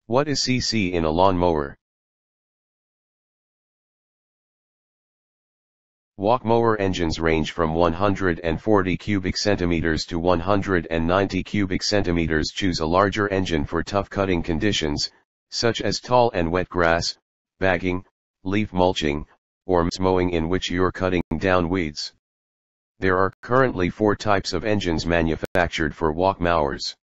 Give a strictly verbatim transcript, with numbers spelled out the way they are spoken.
What is C C in a lawn mower? Walk mower engines range from one hundred forty cubic centimeters to one hundred ninety cubic centimeters. Choose a larger engine for tough cutting conditions, such as tall and wet grass, bagging, leaf mulching, or mowing in which you're cutting down weeds. There are currently four types of engines manufactured for walk mowers.